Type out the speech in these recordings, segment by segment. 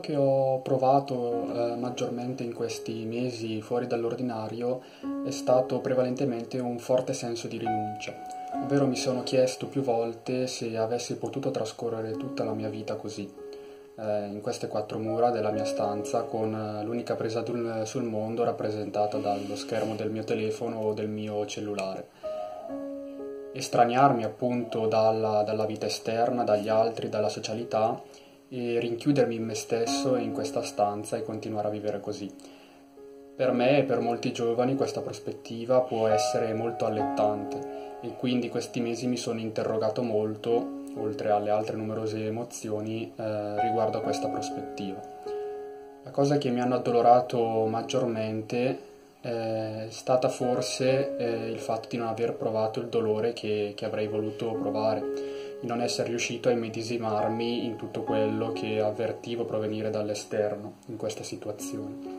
che ho provato maggiormente in questi mesi fuori dall'ordinario è stato prevalentemente un forte senso di rinuncia, ovvero mi sono chiesto più volte se avessi potuto trascorrere tutta la mia vita così, in queste quattro mura della mia stanza, con l'unica presa sul mondo rappresentata dallo schermo del mio telefono o del mio cellulare. Estraniarmi appunto dalla vita esterna, dagli altri, dalla socialità e rinchiudermi in me stesso e in questa stanza e continuare a vivere così. Per me e per molti giovani questa prospettiva può essere molto allettante e quindi questi mesi mi sono interrogato molto, oltre alle altre numerose emozioni, riguardo a questa prospettiva. La cosa che mi hanno addolorato maggiormente è stata forse il fatto di non aver provato il dolore che avrei voluto provare, di non essere riuscito a immedesimarmi in tutto quello che avvertivo provenire dall'esterno in questa situazione.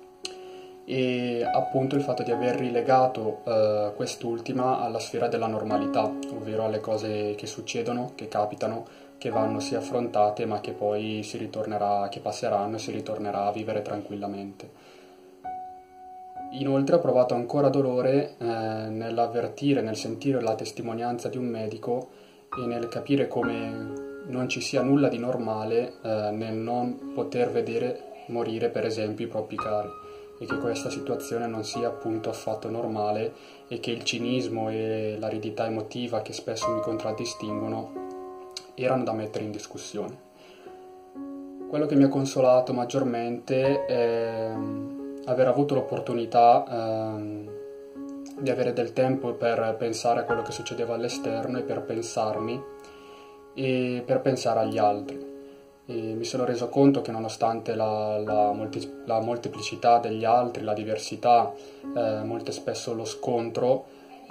E appunto il fatto di aver rilegato quest'ultima alla sfera della normalità, ovvero alle cose che succedono, che capitano, che vanno sì affrontate, ma che poi che passeranno e si ritornerà a vivere tranquillamente. Inoltre ho provato ancora dolore nell'avvertire, nel sentire la testimonianza di un medico e nel capire come non ci sia nulla di normale nel non poter vedere morire per esempio i propri cari e che questa situazione non sia appunto affatto normale e che il cinismo e l'aridità emotiva che spesso mi contraddistinguono erano da mettere in discussione. Quello che mi ha consolato maggiormente è aver avuto l'opportunità di avere del tempo per pensare a quello che succedeva all'esterno e per pensarmi e per pensare agli altri. E mi sono reso conto che nonostante la molteplicità degli altri, la diversità, molto spesso lo scontro,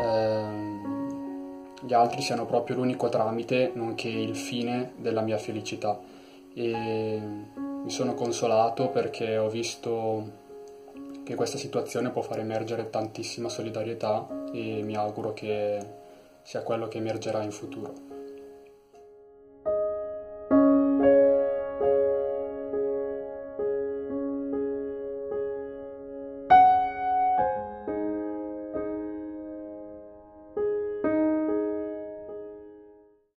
gli altri siano proprio l'unico tramite, nonché il fine della mia felicità. E mi sono consolato perché ho visto che questa situazione può far emergere tantissima solidarietà e mi auguro che sia quello che emergerà in futuro.